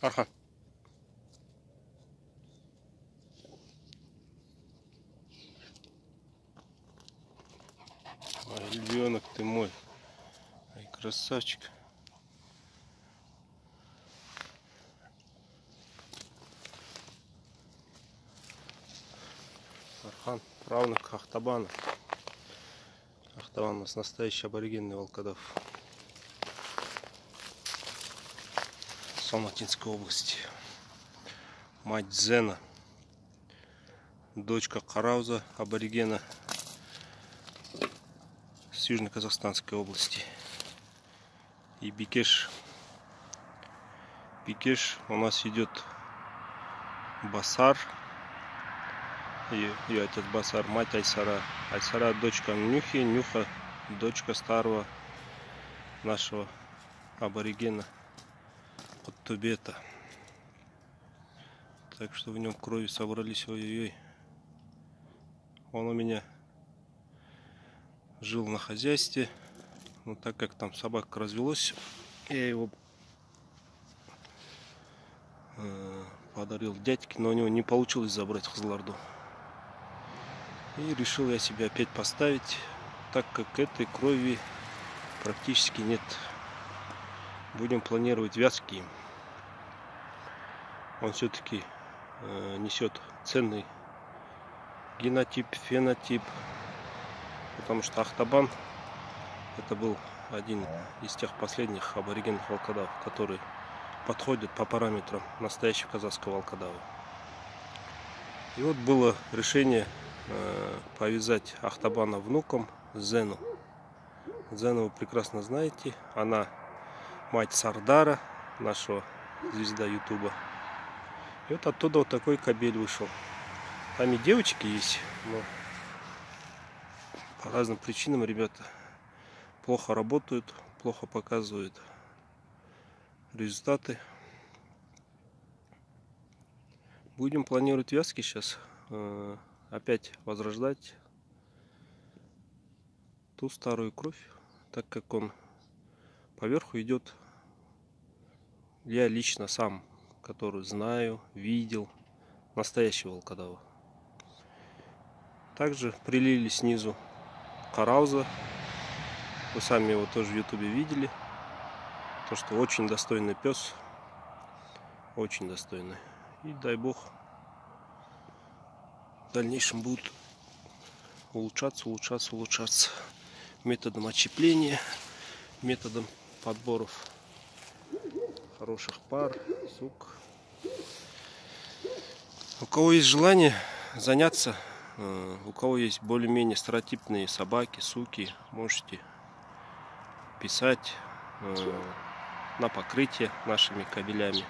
Архан. Ой, львенок ты мой. Ай, красавчик. Архан, правнук Ахтабана. Ахтабан у нас настоящий аборигенный волкодав. Алматинской области. Мать Зена. Дочка Карауза, аборигена с Южно-Казахстанской области. И Бикеш. Бикеш у нас идет Басар. Ее отец Басар, мать Айсара. Айсара дочка Нюхи, Нюха дочка старого нашего аборигена Куттубета. Так что в нем крови собрались, ой-ой-ой. Он у меня жил на хозяйстве, но так как там собака развелась, я его подарил дядьке, но у него не получилось забрать в Кызылорду. И решил я себя опять поставить, так как этой крови практически нет. Будем планировать вязки. Он все-таки несет ценный генотип, фенотип, потому что Ахтабан это был один из тех последних аборигенных волкодавов, который подходит по параметрам настоящего казахского волкодава. И вот было решение повязать Ахтабана внуком Зену. Зену вы прекрасно знаете, она мать Сардара, нашего звезда Ютуба. И вот оттуда вот такой кобель вышел. Там и девочки есть, но по разным причинам ребята плохо работают, плохо показывают результаты. Будем планировать вязки сейчас. Опять возрождать ту старую кровь, так как он поверху идет. Я лично сам, который знаю, видел настоящего волкодава. Также прилили снизу Карауза. Вы сами его тоже в ютубе видели. То, что очень достойный пес. Очень достойный. И дай бог в дальнейшем будут улучшаться методом отщепления, методом подборов хороших пар, сук. У кого есть желание заняться, у кого есть более-менее стереотипные собаки, суки, можете писать на покрытие нашими кабелями.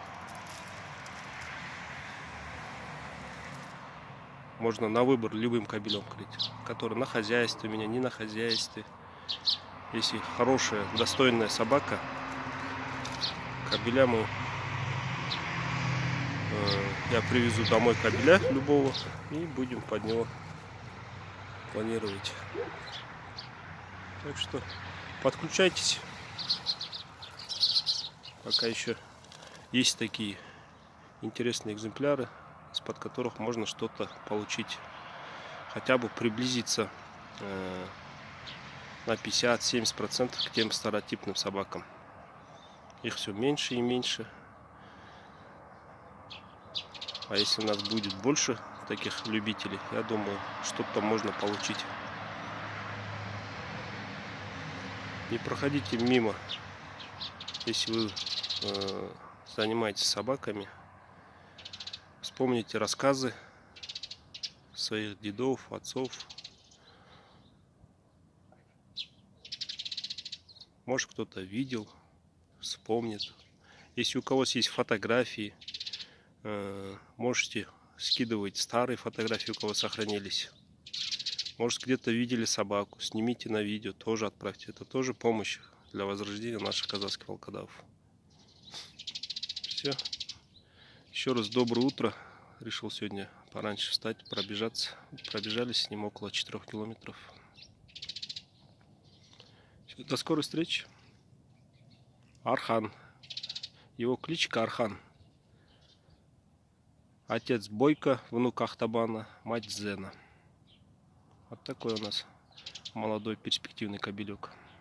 Можно на выбор любым кабелем крыть, который на хозяйстве у меня, не на хозяйстве. Если хорошая, достойная собака, кабеля я привезу домой кабеля любого и будем под него планировать. Так что подключайтесь. Пока еще есть такие интересные экземпляры, из-под которых можно что-то получить, хотя бы приблизиться на 50-70% к тем стереотипным собакам. Их все меньше и меньше. А если у нас будет больше таких любителей, я думаю, что-то можно получить. Не проходите мимо, если вы занимаетесь собаками. Вспомните рассказы своих дедов, отцов. Может, кто-то видел, вспомнит. Если у кого есть фотографии, можете скидывать старые фотографии, у кого сохранились. Может, где-то видели собаку, снимите на видео, тоже отправьте. Это тоже помощь для возрождения наших казахских волкодавов. Все. Еще раз доброе утро. Решил сегодня пораньше встать, пробежаться. Пробежались с ним около 4 километров. Все, до скорой встречи. Архан. Его кличка Архан. Отец Бойко, внук Ахтабана, мать Зена. Вот такой у нас молодой перспективный кобелек.